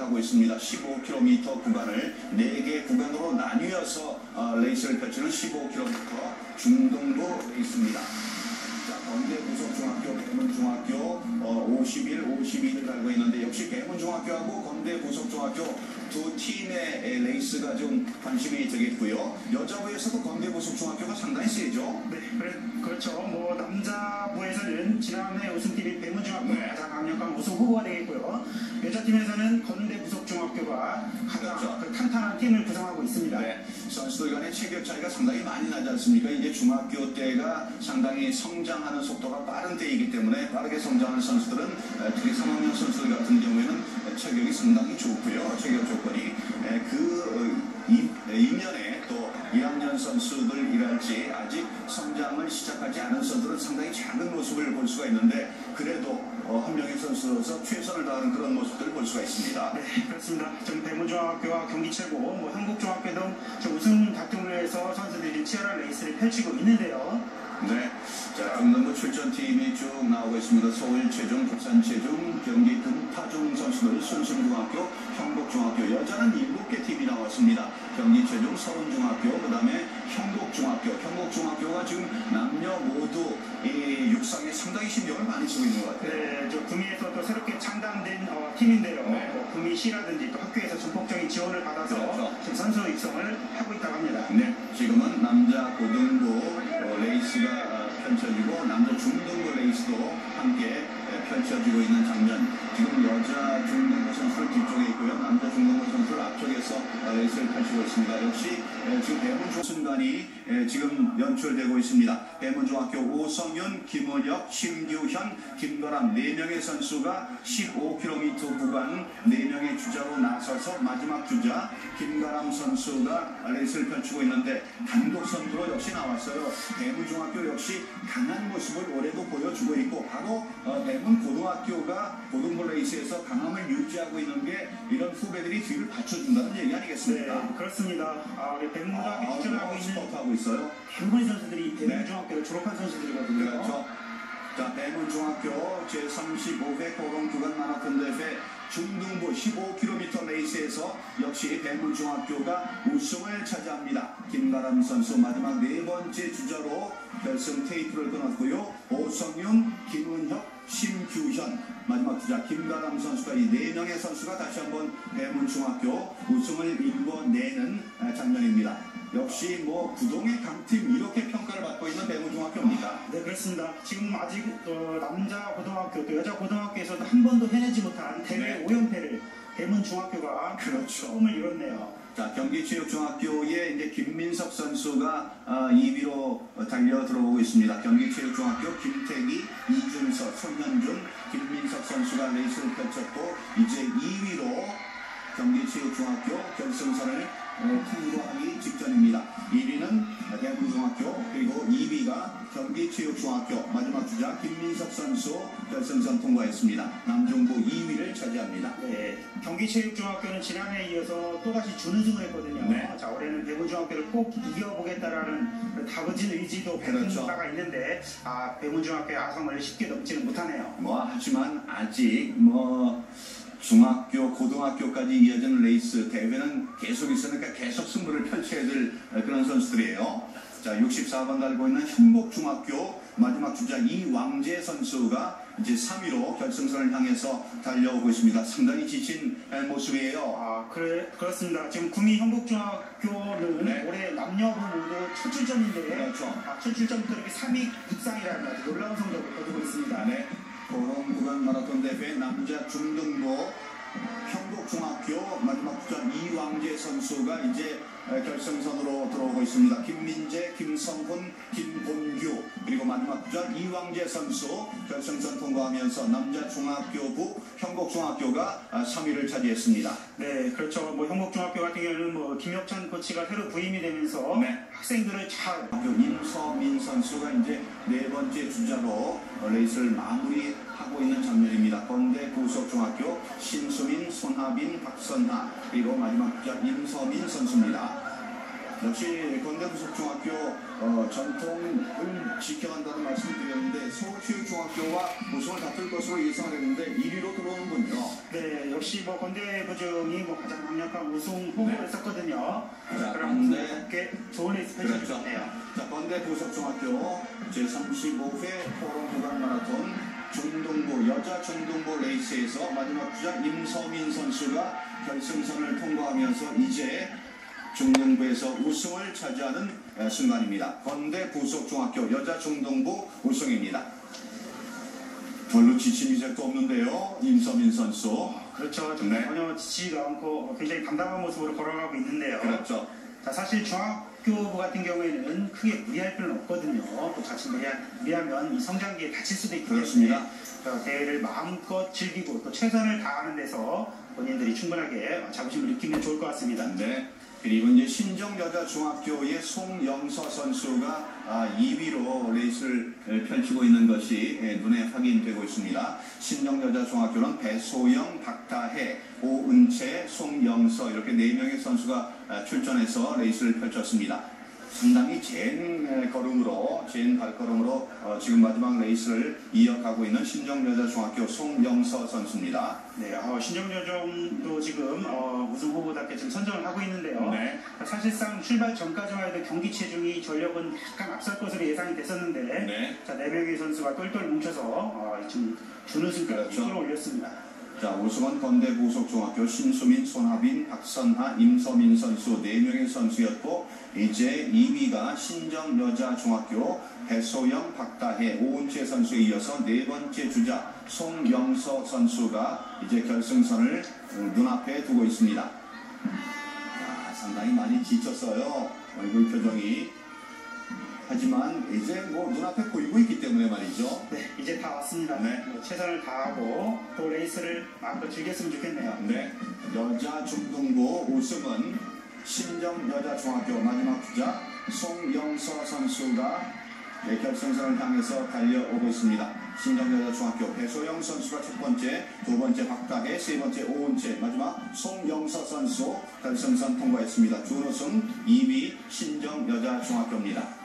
하고 있습니다. 15km 구간을 4개 구간으로 나뉘어서 레이스를 펼치는 15km 중등부 레이스입니다. 자, 건대 부속중학교, 대문중학교 51, 52를 달고 있는데 역시 대문중학교하고 건대 부속중학교 두 팀의 레이스가 좀 관심이 되겠고요. 여자부에서도 건대 부속중학교가 상당히 세죠. 네, 그렇죠. 뭐 남자부에서는 지난해 우승팀인 대문중학교가 가장 강력한 우승 후보가 되겠고요. 여자팀에서는 건대 부속중학교가 가장 그렇죠. 탄탄한 팀을 구성하고 있습니다. 네, 선수들 간의 체격 차이가 상당히 많이 나지 않습니까? 이제 중학교 때가 상당히 성장하는 속도가 빠른 때이기 때문에 빠르게 성장하는 선수들은 특히 3학년 선수들 같은 경우에는 체격이 상당히 좋고요. 체격 조건이 그 2년에 또 2학년 선수들이랄지 아직 성장을 시작하지 않은 선수들은 상당히 작은 모습을 볼 수가 있는데 그래도 한 명의 선수로서 최선을 다하는 그런 모습들을 볼 수가 있습니다. 네, 그렇습니다. 지금 대문중학교와 경기 최고, 뭐 한국중학교도 우승 다툼을 해서 선수들이 치열한 레이스를 펼치고 있는데요. 네, 자, 중등부 출전팀이 쭉 나오고 있습니다. 서울체중, 부산체중, 경기 금파중 선수들, 순심중학교, 형복중학교, 여자는 7개 팀이 나왔습니다. 경기체중, 서울중학교, 그 다음에 형복중학교, 형복중학교가 지금 남녀 모두 이 육상에 상당히 신경을 많이 쓰고 있는 것 같아요. 네, 저 구미에서 또 새롭게 창단된 팀인데요. 네. 뭐 구미시라든지 또 학교에서 전폭적인 지원을 받아서 그렇죠. 지금 선수 육성을 하고 있다고 합니다. 네, 지금은 남자 고등부 레이스가 펼쳐지고 남자 중등부 레이스도 함께 펼쳐지고 있는 장면. 지금 여자 중등부 선수를 뒤쪽에 있고요. 남자 중등부 선수를 앞쪽에서 레이스를 펼치고 있습니다. 역시 지금 대문중 순간이 지금 연출되고 있습니다. 대문중학교 오성윤, 김은혁, 심규현, 김도람 4명의 선수가 15km 구간 4명의 주자로 나서서 마지막 주자 김가람 선수가 레이스를 펼치고 있는데 단독 선두로 역시 나왔어요. 대문중학교 역시 강한 모습을 올해도 보여주고 있고 바로 대문 고등학교가 고등부 레이스에서 강함을 유지하고 있는 게 이런 후배들이 뒤를 받쳐준다는 얘기 아니겠습니까? 네, 그렇습니다. 우리 대문고등학교 출전하고 있는 스포트하고 있어요. 대부분의 선수들이 대문중학교를 졸업한 선수들이거든요. 그렇죠. 자, 대문중학교 제35회 고등구간 마라톤 대회 중등부 15km 레이스에서 역시 대문중학교가 우승을 차지합니다. 김가람 선수 마지막 4번째 주자로 결승 테이프를 끊었고요. 오성윤, 김은혁, 심규현 마지막 주자 김가람 선수가 이 4명의 선수가 다시 한번 대문중학교 우승을 일궈내는 장면입니다. 역시 뭐 부동의 강팀 이렇게 평가를 받고 있는 대문중학교입니다. 네, 그렇습니다. 지금 아직 남자 고등학교 또 여자 고등학교에서도 한 번도 해내지 못한 대회 5연패를 대문중학교가 그렇죠. 꿈을 이뤘네요. 자, 경기체육중학교의 이제 김민석 선수가 2위로 달려 들어오고 있습니다. 경기체육중학교 김태기, 이준서, 손현준, 김민석 선수가 레이스를 펼쳤고 이제 2위로 경기체육중학교 결승선을 통과하기 직전입니다. 1위는 대문중학교 그리고 2위가 경기체육중학교 마지막 주자 김민석 선수 결승선 통과했습니다. 남중부 2위를 차지합니다. 네, 경기체육중학교는 지난해에 이어서 또다시 준우승을 했거든요. 네. 자, 올해는 대문중학교를 꼭 이겨보겠다라는 다부진 의지도 밝힌 그렇죠. 바가 있는데 대문중학교의 아성을 쉽게 넘지는 못하네요. 하지만 아직 중학교, 고등학교까지 이어지는 레이스 대회는 계속 있으니까 계속 승부를 펼쳐야 될 그런 선수들이에요. 자, 64번 달고 있는 현복중학교 마지막 주자 이왕재 선수가 이제 3위로 결승선을 향해서 달려오고 있습니다. 상당히 지친 모습이에요. 그렇습니다. 지금 구미 현복중학교는 올해 남녀부 모두 첫 출전인데 그렇죠. 첫 출전부터 이렇게 3위 입상이라는 아주 놀라운 성적을 거두고 있습니다. 네. 고롱구간 마라톤 대회 남자 중등부 형복중학교 마지막 주자 이왕재 선수가 이제 결승선으로 들어오고 있습니다. 김민재, 김성훈, 김본규 그리고 마지막 주자 이왕재 선수 결승선 통과하면서 남자 중학교부 형복중학교가 3위를 차지했습니다. 네, 그렇죠. 형복중학교 같은 경우는 김혁찬 코치가 새로 부임이 되면서 학생들을 잘 임서민 선수가 이제 4번째 주자로 레이스를 마무리하고 있는 장면입니다. 건대 부속중학교 신수민, 손하빈, 박선하 그리고 마지막 주자 임서민 선수입니다. 역시 건대부속중학교 전통을 지켜간다는 말씀을 드렸는데 서울체육중학교와 우승을 다툴 것으로 예상을 했는데 1위로 들어오는군요. 네, 역시 뭐 건대부중이 뭐 가장 강력한 우승 후보를 했었거든요. 자, 그럼 건대 좋은 레이스 펼쳐주셨네요. 자, 건대부속중학교 제35회 포럼 구강 마라톤 중등부 여자 중등부 레이스에서 마지막 주자 임서민 선수가 결승선을 통과하면서 이제 중등부에서 우승을 차지하는 순간입니다. 건대부속중학교 여자 중등부 우승입니다. 별로 지친 이색도 없는데요, 임서민 선수. 그렇죠. 네. 전혀 지치지도 않고 굉장히 담담한 모습으로 걸어가고 있는데요. 그렇죠. 자, 사실 중학교부 같은 경우에는 크게 무리할 필요는 없거든요. 또 자칫 무리하면 이 성장기에 다칠 수도 있기 그렇습니다. 때문에 대회를 마음껏 즐기고 또 최선을 다하는 데서 본인들이 충분하게 자부심을 느끼면 좋을 것 같습니다. 네. 그리고 이제 신정여자중학교의 송영서 선수가 2위로 레이스를 펼치고 있는 것이 눈에 확인되고 있습니다. 신정여자중학교는 배소영, 박다혜, 오은채, 송영서 이렇게 4명의 선수가 출전해서 레이스를 펼쳤습니다. 상당히 젠 발걸음으로 지금 마지막 레이스를 이어가고 있는 신정여자중학교 송영서 선수입니다. 네, 신정여중도 지금 우승 후보답게 지금 선정을 하고 있는데요. 네. 사실상 출발 전까지만 해도 경기 체중이 전력은 약간 앞설 것으로 예상이 됐었는데, 네. 자, 4명의 선수가 똘똘 뭉쳐서 지금 준우승까지 그렇죠. 끌어올렸습니다. 자, 우승은 건대부속중학교 신수민, 손하빈, 박선하, 임서민 선수 4명의 선수였고 이제 2위가 신정여자중학교 배소영, 박다혜, 오은채 선수에 이어서 4번째 주자 송영서 선수가 이제 결승선을 눈앞에 두고 있습니다. 자, 상당히 많이 지쳤어요. 얼굴 표정이. 하지만 이제 뭐 눈앞에 보이고 있기 때문에 말이죠. 네, 이제 다 왔습니다. 네. 최선을 다하고 또 레이스를 마음껏 즐겼으면 좋겠네요. 네, 여자 중등부 우승은 신정여자중학교 마지막 주자 송영서 선수가 결승선을 향해서 달려오고 있습니다. 신정여자중학교 배소영 선수가 첫 번째, 두 번째 박다혜, 세 번째 오은채, 마지막 송영서 선수 결승선 통과했습니다. 준우승 2위 신정여자중학교입니다.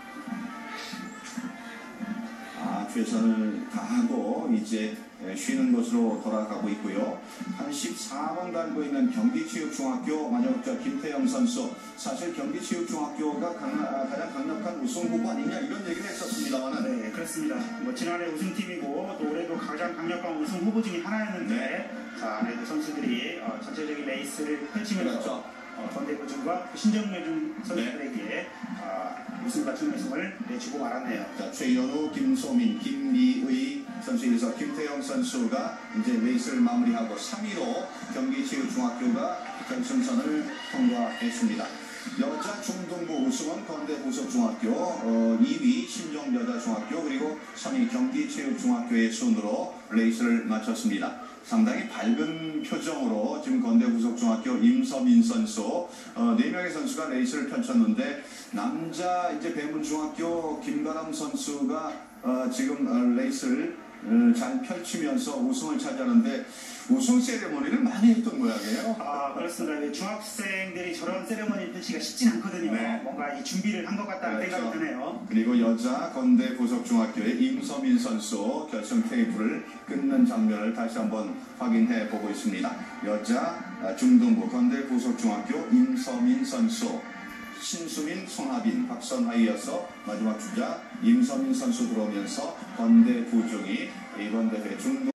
최선을 다하고 이제 쉬는 곳으로 돌아가고 있고요. 한 14번 달고 있는 경기체육중학교 마지막 주자 김태영 선수, 사실 경기체육중학교가 가장 강력한 우승 후보 아니냐 이런 얘기를 했었습니다만 네, 그렇습니다. 뭐 지난해 우승팀이고 또 올해도 가장 강력한 우승 후보 중에 하나였는데 네. 자, 그래도 선수들이 전체적인 레이스를 펼치면서 그렇죠. 건대부중과 신정여중 선수들에게 우승과 준우승을 내주고 말았네요. 자, 최연우, 김소민, 김미의 선수에서 김태영 선수가 이제 레이스를 마무리하고 3위로 경기체육중학교가 결승선을 통과했습니다. 여자 중등부 우승은 건대부속중학교, 2위 신정여자중학교, 그리고 3위 경기체육중학교의 순으로 레이스를 마쳤습니다. 상당히 밝은 표정으로 지금 건대부속중학교 임서민 선수 4명의 선수가 레이스를 펼쳤는데 남자 이제 배문중학교 김가람 선수가 지금 레이스를 잘 펼치면서 우승을 차지하는데 우승 세레머니를 많이 했던 모양이에요. 그렇습니다. 중학생들이 저런 세레머니를 펼치기가 쉽진 않거든요. 네. 뭔가 이 준비를 한 것 같다는 그렇죠. 생각이 드네요. 그리고 여자 건대부속중학교의 임서민 선수 결승 테이프를 끊는 장면을 다시 한번 확인해 보고 있습니다. 여자 중등부 건대부속중학교 임서민 선수, 신수민, 손하빈, 박선하에 이어서 마지막 주자 임서민 선수 들어오면서 건대부중이 이번 대회 중등